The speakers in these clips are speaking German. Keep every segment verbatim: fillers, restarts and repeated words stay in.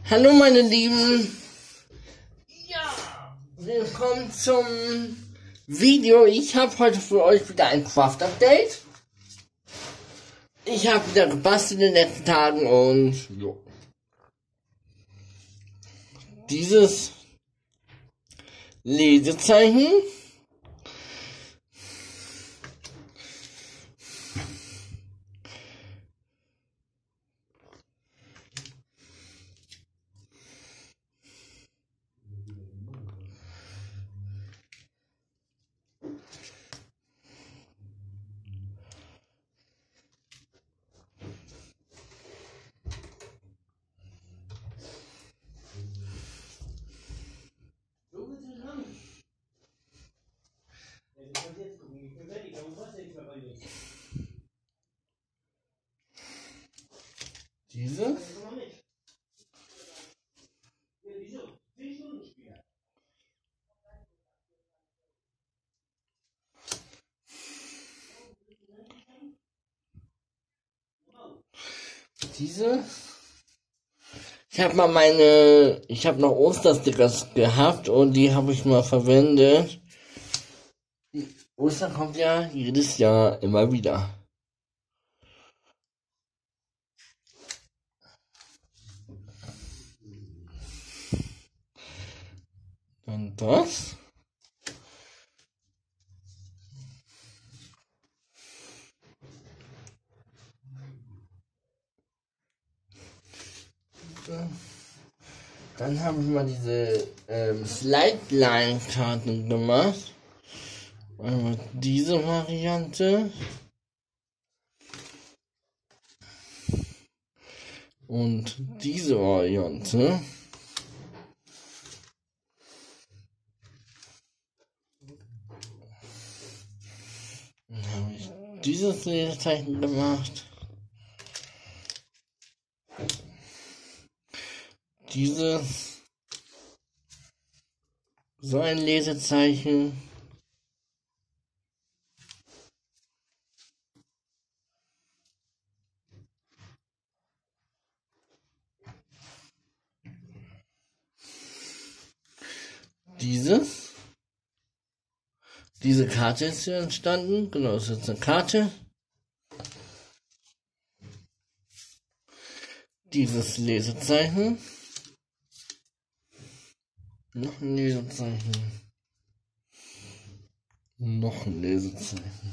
Hallo meine Lieben, ja, willkommen zum Video. Ich habe heute für euch wieder ein Craft-Update. Ich habe wieder gebastelt in den letzten Tagen und jo. Dieses Lesezeichen Diese Diese Ich habe mal meine, ich habe noch Osterstickers gehabt und die habe ich mal verwendet. Ostern kommt ja jedes Jahr immer wieder. Und das. Dann habe ich mal diese ähm, Slide-Line-Karten gemacht. Einmal diese Variante. Und diese Variante. Dann habe ich dieses Lesezeichen gemacht. Dieses. So ein Lesezeichen. Dieses. Diese Karte ist hier entstanden. Genau, das ist eine Karte. Dieses Lesezeichen. Noch ein Lesezeichen. Noch ein Lesezeichen.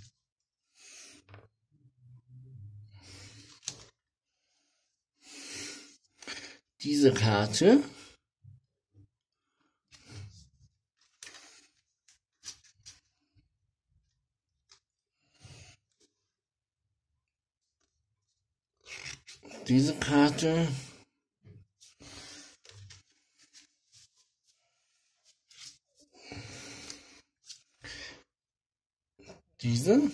Diese Karte. Diese Karte. Diese.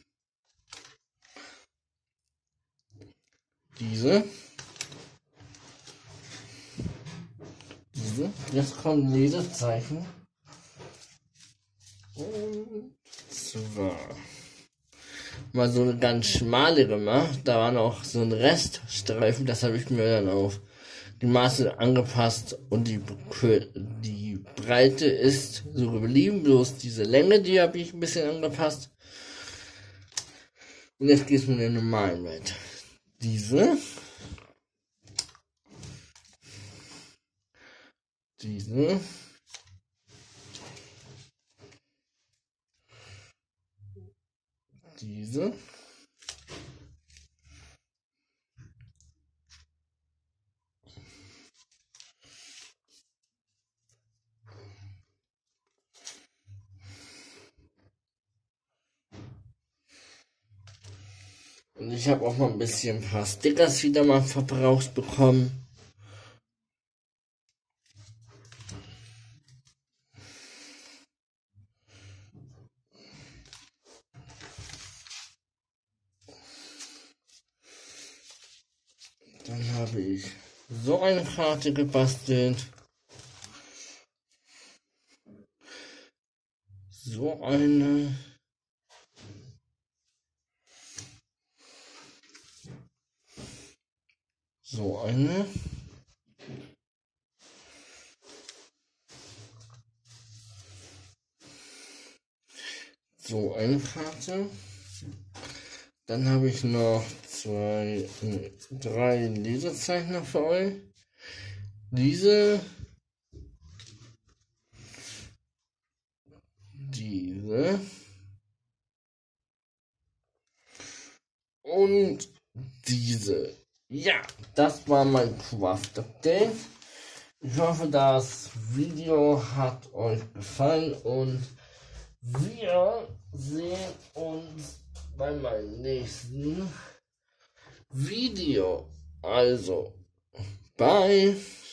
Diese. Diese. Jetzt kommen Lesezeichen. Und zwar mal so eine ganz schmale gemacht. Da war noch so ein Reststreifen. Das habe ich mir dann auf die Maße angepasst. Und die, die Breite ist so geblieben. Bloß diese Länge, die habe ich ein bisschen angepasst. Und jetzt geht es mit der normalen weiter. Diese. Diese. Diese. Und ich habe auch mal ein bisschen ein paar Stickers wieder mal verbraucht bekommen. Dann habe ich so eine Karte gebastelt. So eine. So eine. so eine Karte. Dann habe ich noch zwei, nee, drei Lesezeichner für euch. Diese, diese und diese. Ja, das war mein Craft Update. Ich hoffe, das Video hat euch gefallen und wir sehen uns bei meinem nächsten Video. Also, bye!